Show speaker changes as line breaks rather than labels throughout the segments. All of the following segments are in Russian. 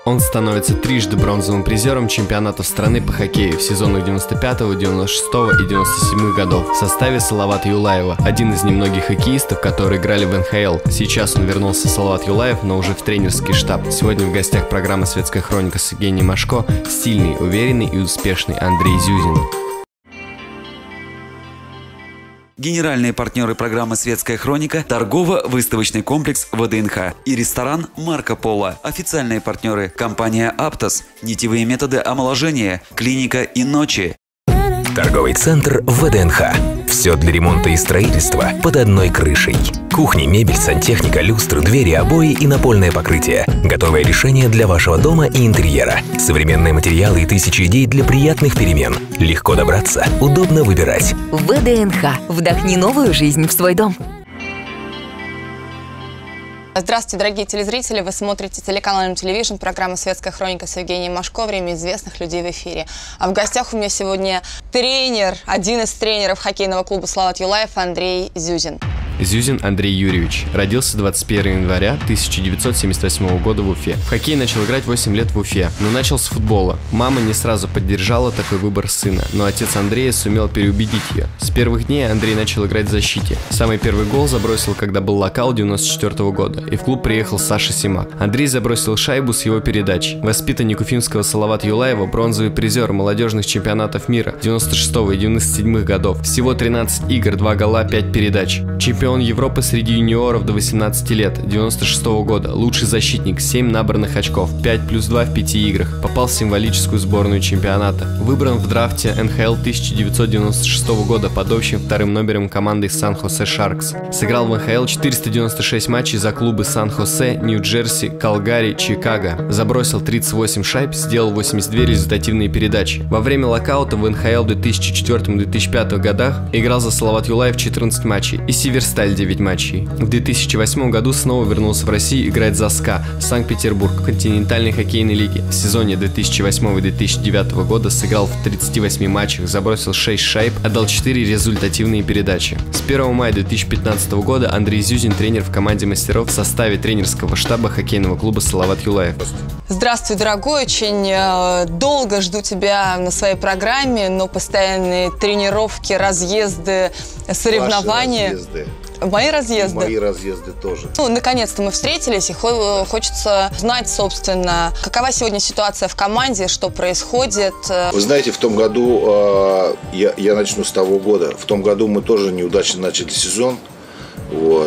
Он становится трижды бронзовым призером чемпионатов страны по хоккею в сезонах 95-го, 96-го и 97-х годов в составе Салавата Юлаева, один из немногих хоккеистов, которые играли в НХЛ. Сейчас он вернулся, Салават Юлаев, но уже в тренерский штаб. Сегодня в гостях программы «Светская хроника» с Евгением Машко стильный, уверенный и успешный Андрей Зюзин.
Генеральные партнеры программы «Светская хроника» – торгово-выставочный комплекс ВДНХ и ресторан «Марко Поло». Официальные партнеры – компания «Аптос», нитевые методы омоложения, клиника и ночи.
Торговый центр ВДНХ. Все для ремонта и строительства под одной крышей. Кухня, мебель, сантехника, люстры, двери, обои и напольное покрытие. Готовое решение для вашего дома и интерьера. Современные материалы и тысячи идей для приятных перемен. Легко добраться, удобно выбирать.
ВДНХ. Вдохни новую жизнь в свой дом.
Здравствуйте, дорогие телезрители! Вы смотрите телеканал МТелевижн, программа «Светская хроника» с Евгением Машко, время известных людей в эфире. А в гостях у меня сегодня тренер, один из тренеров хоккейного клуба «Салават Юлаев» Андрей Зюзин.
Зюзин Андрей Юрьевич. Родился 21 января 1978 года в Уфе. В хоккей начал играть 8 лет в Уфе, но начал с футбола. Мама не сразу поддержала такой выбор сына, но отец Андрея сумел переубедить ее. С первых дней Андрей начал играть в защите. Самый первый гол забросил, когда был локал 94 года, и в клуб приехал Саша Симак. Андрей забросил шайбу с его передач. Воспитанник уфимского Салавата Юлаева, бронзовый призер молодежных чемпионатов мира 96 и 97 годов. Всего 13 игр, 2 гола, 5 передач. Чемпион Европы среди юниоров до 18 лет 96 года, лучший защитник, 7 набранных очков, 5 плюс 2 в 5 играх, попал в символическую сборную чемпионата. Выбран в драфте НХЛ 1996 года под общим вторым номером команды Сан-Хосе Шаркс. Сыграл в НХЛ 496 матчей за клубы Сан-Хосе, Нью-Джерси, Калгари, Чикаго. Забросил 38 шайб, сделал 82 результативные передачи. Во время локаута в НХЛ в 2004-2005 годах играл за Салават Юлаев 14 матчей и Северсталь 9 матчей. В 2008 году снова вернулся в Россию играть за СКА Санкт-Петербург в континентальной хоккейной лиге. В сезоне 2008-2009 года сыграл в 38 матчах, забросил 6 шайб, отдал 4 результативные передачи. С 1 мая 2015 года Андрей Зюзин тренер в команде мастеров в составе тренерского штаба хоккейного клуба Салават Юлаев.
Здравствуй, дорогой! Очень долго жду тебя на своей программе, но постоянные тренировки, разъезды, соревнования.
Ваши разъезды.
Мои разъезды?
Мои разъезды тоже.
Ну, наконец-то мы встретились, и хочется знать, собственно, какова сегодня ситуация в команде, что происходит.
Вы знаете, в том году, я начну с того года, в том году мы тоже неудачно начали сезон. Вот.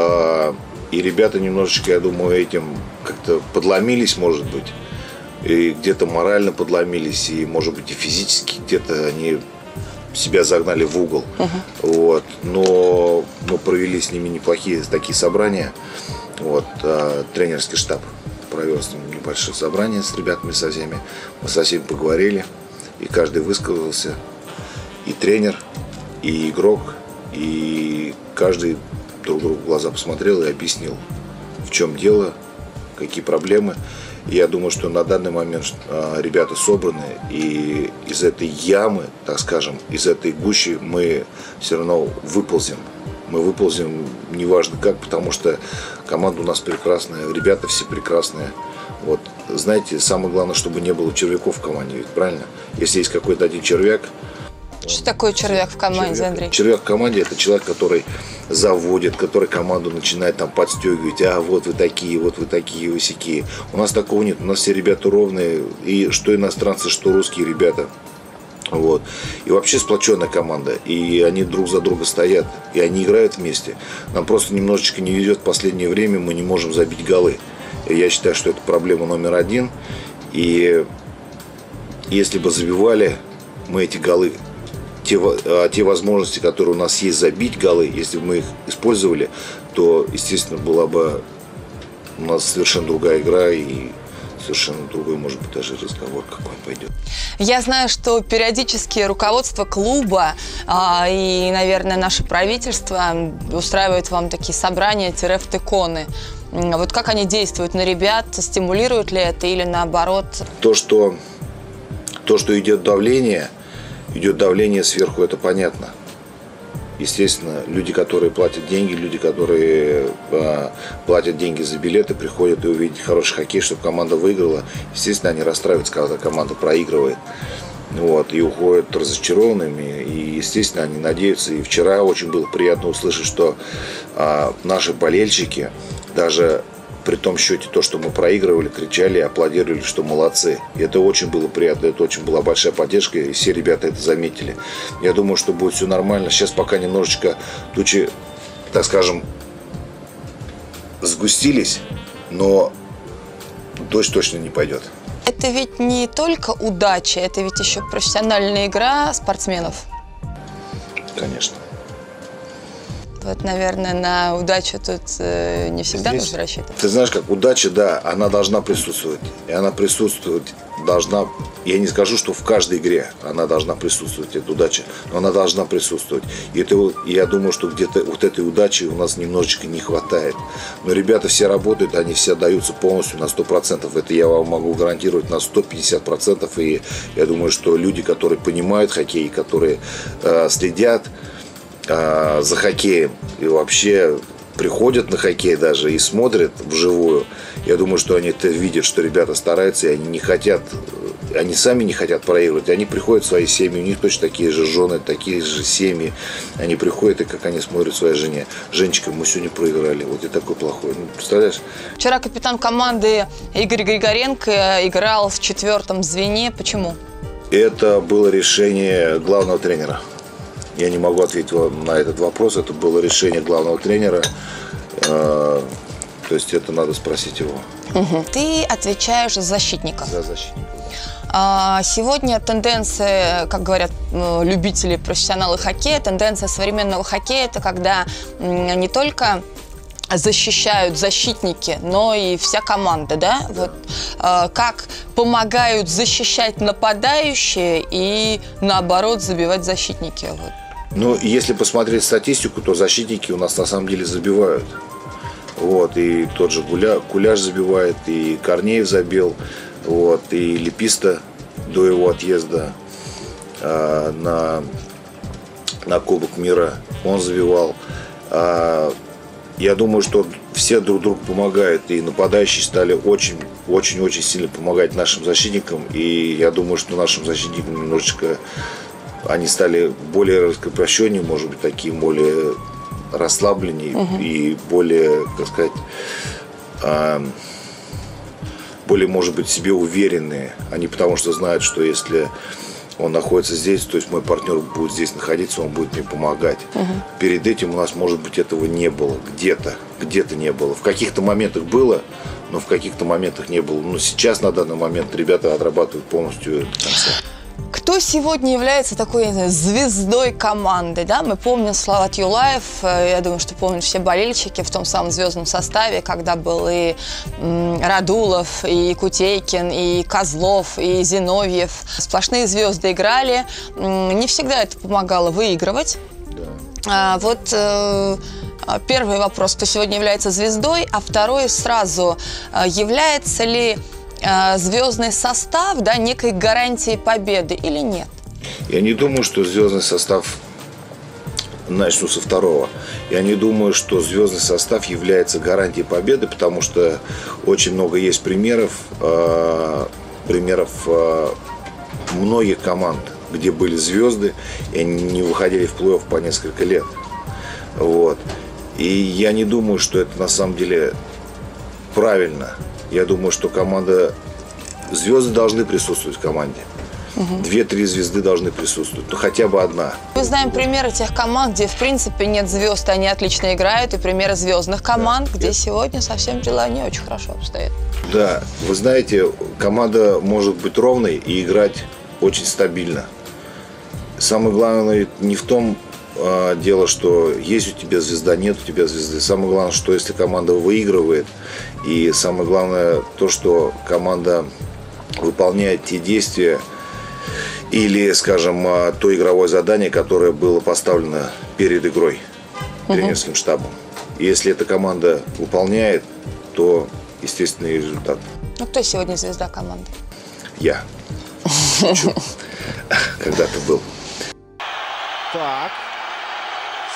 И ребята немножечко, я думаю, этим как-то подломились, может быть. И где-то морально подломились, и, может быть, и физически где-то они себя загнали в угол. Вот. Но мы провели с ними неплохие такие собрания. Вот. Тренерский штаб провел с ними небольшое собрание с ребятами со всеми. Мы со всеми поговорили, и каждый высказался. И тренер, и игрок, и каждый друг другу в глаза посмотрел и объяснил, в чем дело, какие проблемы. И я думаю, что на данный момент ребята собраны, и из этой ямы, так скажем, из этой гущи мы все равно выползем. Мы выползем неважно как, потому что команда у нас прекрасная, ребята все прекрасные. Вот. Знаете, самое главное, чтобы не было червяков в команде, ведь правильно? Если есть какой-то один червяк.
Что такое червяк в команде, Андрей?
Червяк в команде – это человек, который заводит, который команду начинает там подстегивать. А вот вы такие, вы сякие. У нас такого нет. У нас все ребята ровные. И что иностранцы, что русские ребята. Вот. И вообще сплоченная команда. И они друг за друга стоят. И они играют вместе. Нам просто немножечко не везет в последнее время. Мы не можем забить голы. И я считаю, что это проблема номер один. И если бы забивали мы эти голы, те возможности, которые у нас есть забить голы, если бы мы их использовали, то, естественно, была бы у нас совершенно другая игра и совершенно другой, может быть, даже разговор какой пойдет.
Я знаю, что периодически руководство клуба и, наверное, наше правительство устраивает вам такие собрания-втыконы. Вот как они действуют на ребят? Стимулируют ли это или наоборот?
То, что идет давление сверху, это понятно. Естественно, люди, которые платят деньги, люди, которые платят деньги за билеты, приходят и увидеть хороший хоккей, чтобы команда выиграла. Естественно, они расстраиваются, когда команда проигрывает. Вот, и уходят разочарованными. И, естественно, они надеются. И вчера очень было приятно услышать, что наши болельщики, даже при том счете, то, что мы проигрывали, кричали, аплодировали, что молодцы. И это очень было приятно, это очень была большая поддержка, и все ребята это заметили. Я думаю, что будет все нормально. Сейчас пока немножечко тучи, так скажем, сгустились, но дождь точно не пойдет.
Это ведь не только удача, это ведь еще профессиональная игра спортсменов.
Конечно.
Вот, наверное, на удачу тут не всегда нужно рассчитывать.
Ты знаешь, как удача, да, она должна присутствовать. И она присутствовать должна, я не скажу, что в каждой игре она должна присутствовать, эта удача, но она должна присутствовать. И это, я думаю, что где-то вот этой удачи у нас немножечко не хватает. Но ребята все работают, они все отдаются полностью на 100%. Это я вам могу гарантировать на 150%. И я думаю, что люди, которые понимают хоккей, которые следят за хоккеем и вообще приходят на хоккей даже и смотрят вживую, я думаю, что они это видят, что ребята стараются, и они не хотят, они сами не хотят проигрывать, они приходят в свои семьи, у них точно такие же жены, такие же семьи, они приходят, и как они смотрят своей жене: Женечка, мы сегодня проиграли, вот я такой плохой, ну, представляешь?
Вчера капитан команды Игорь Григоренко играл в 4-м звене, почему?
Это было решение главного тренера. Я не могу ответить вам на этот вопрос. Это было решение главного тренера. То есть это надо спросить его.
Ты отвечаешь за защитника.
За защитника, да.
Сегодня тенденция, как говорят любители, профессионалы хоккея, тенденция современного хоккея – это когда не только защищают защитники, но и вся команда, да? Вот, как помогают защищать нападающие и, наоборот, забивать защитники. Вот.
Ну, если посмотреть статистику, то защитники у нас на самом деле забивают. Вот, и тот же Куляш забивает, и Корнеев забил, вот, и Леписта до его отъезда на Кубок мира он забивал. Я думаю, что все друг другу помогают, и нападающие стали очень сильно помогать нашим защитникам. И я думаю, что нашим защитникам немножечко они стали более раскрепощеннее, может быть, такие более расслабленнее и более, так сказать, более, может быть, себе уверенные. Они потому что знают, что если он находится здесь, то есть мой партнер будет здесь находиться, он будет мне помогать. Перед этим у нас, может быть, этого не было. Где-то не было. В каких-то моментах было, но в каких-то моментах не было. Но сейчас, на данный момент, ребята отрабатывают полностью до конца.
Кто сегодня является такой звездой команды? Да? Мы помним Слават Юлаев, я думаю, что помнят все болельщики в том самом звездном составе, когда был и Радулов, и Кутейкин, и Козлов, и Зиновьев. Сплошные звезды играли. Не всегда это помогало выигрывать. Да. Первый вопрос, кто сегодня является звездой, а второй сразу, является ли звездный состав, да, некой гарантией победы или нет?
Я не думаю, что звездный состав, начну со второго, я не думаю, что звездный состав является гарантией победы, потому что очень много есть примеров многих команд, где были звезды, и они не выходили в плей-офф по несколько лет. Вот. И я не думаю, что это на самом деле правильно. Я думаю, что звезды должны присутствовать в команде. 2-3 звезды должны присутствовать, ну хотя бы одна. Мы
знаем примеры тех команд, где в принципе нет звезд, они отлично играют, и примеры звездных команд, да, где сегодня совсем дела не очень хорошо обстоят.
Да, вы знаете, команда может быть ровной и играть очень стабильно. Самое главное не в том дело, что есть у тебя звезда, нет у тебя звезды. Самое главное, что если команда выигрывает, и самое главное то, что команда выполняет те действия или, скажем, то игровое задание, которое было поставлено перед игрой тренерским штабом. И если эта команда выполняет, то естественный результат.
Ну, кто сегодня звезда команды?
Я. Когда-то был.
Так.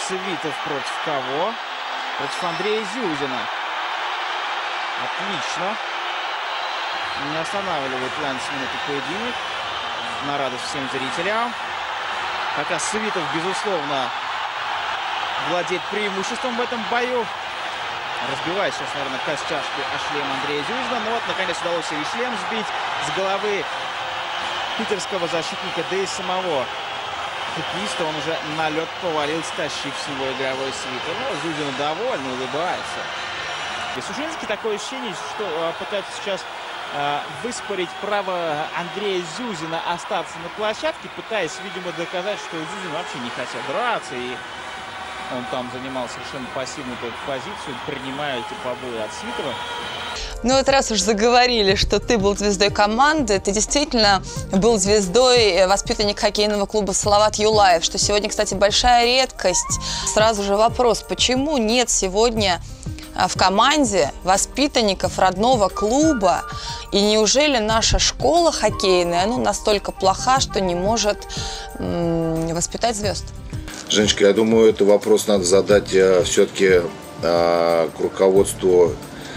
Свитов против кого? Против Андрея Зюзина. Отлично. Не останавливает лайнсмен этот поединок. На радость всем зрителям. Хотя Свитов, безусловно, владеет преимуществом в этом бою. Разбивает сейчас, наверное, костяшки о шлем Андрея Зюзина. Но вот, наконец, удалось и шлем сбить с головы питерского защитника, да и самого хоккеиста. Он уже на лед повалился, тащив с него игровой свитер. Но Зюзин довольно улыбается. И Сушинский такое ощущение, что пытается сейчас выспорить право Андрея Зюзина остаться на площадке, пытаясь, видимо, доказать, что Зюзин вообще не хотел драться. И он там занимал совершенно пассивную позицию, принимая эти побои от Свитова.
Ну вот раз уж заговорили, что ты был звездой команды, ты действительно был звездой воспитанник хоккейного клуба «Салават Юлаев», что сегодня, кстати, большая редкость. Сразу же вопрос, почему нет сегодня в команде воспитанников родного клуба? И неужели наша школа хоккейная настолько плоха, что не может воспитать звезд?
Женечка, я думаю, этот вопрос надо задать все-таки к руководству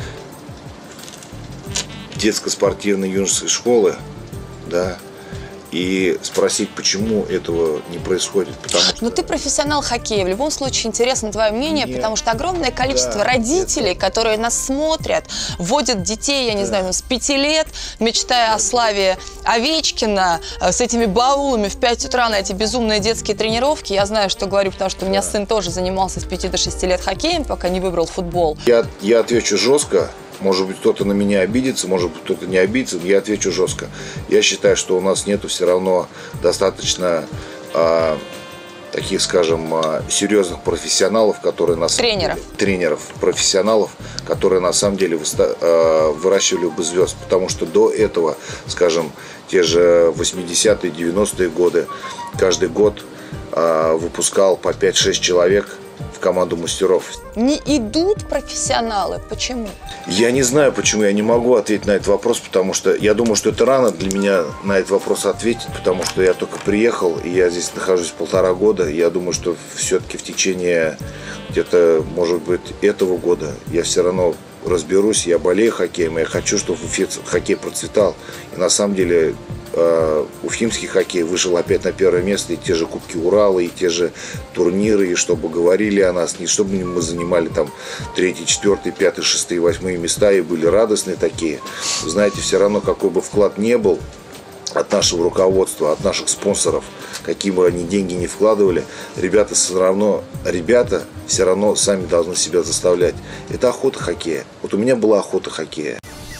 детско-спортивной юношеской школы, да, и спросить, почему этого не происходит.
Но ты профессионал хоккея. В любом случае интересно твое мнение, потому что огромное количество родителей, которые нас смотрят, вводят детей, я не знаю, с 5 лет, мечтая о славе Овечкина, с этими баулами в 5 утра на эти безумные детские тренировки. Я знаю, что говорю, потому что у меня сын тоже занимался с 5 до 6 лет хоккеем, пока не выбрал футбол.
Я отвечу жестко. Может быть, кто-то на меня обидится, может быть, кто-то не обидится, но я отвечу жестко. Я считаю, что у нас нету все равно достаточно таких, скажем, серьезных профессионалов, которые на самом деле, тренеров, профессионалов, которые на самом деле выращивали бы звезд. Потому что до этого, скажем, те же 80-е, 90-е годы, каждый год выпускал по 5-6 человек в команду мастеров.
Не идут профессионалы. Почему?
Я не знаю, почему. Я не могу ответить на этот вопрос, потому что я думаю, что это рано для меня на этот вопрос ответить, потому что я только приехал, и я здесь нахожусь 1,5 года. И я думаю, что все-таки в течение где-то, может быть, этого года я все равно разберусь. Я болею хоккеем, я хочу, чтобы в Уфе хоккей процветал. И на самом деле уфимский хоккей вышел опять на первое место, и те же Кубки Урала, и те же турниры, и чтобы говорили о нас, не чтобы мы занимали там 3, 4, 5, 6, 8 места и были радостные такие. Вы знаете, все равно какой бы вклад ни был от нашего руководства, от наших спонсоров, какие бы они деньги не вкладывали, ребята все равно сами должны себя заставлять. Это охота хоккея. Вот у меня была охота хоккея.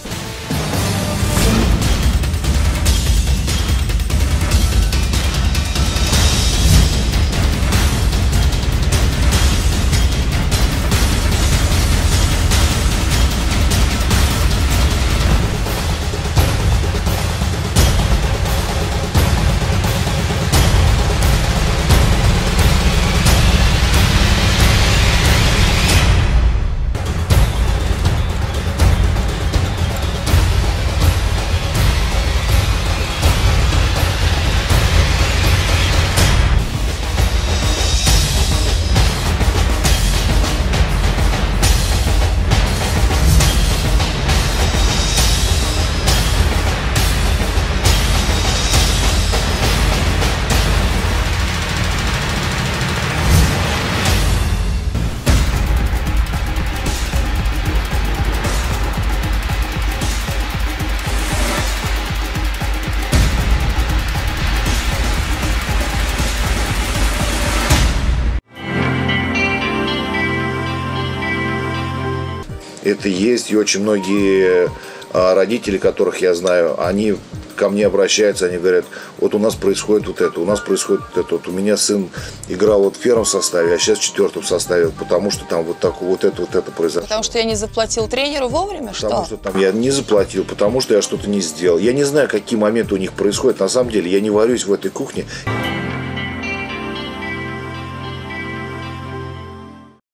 Это есть, и очень многие родители, которых я знаю, они ко мне обращаются, они говорят, вот у нас происходит вот это, у нас происходит вот это. Вот у меня сын играл вот в 1-м составе, а сейчас в 4-м составе, потому что там вот это произошло.
Потому что я не заплатил тренеру вовремя, что?
Потому что там я не заплатил, потому что я что-то не сделал. Я не знаю, какие моменты у них происходят. На самом деле, я не варюсь в этой кухне.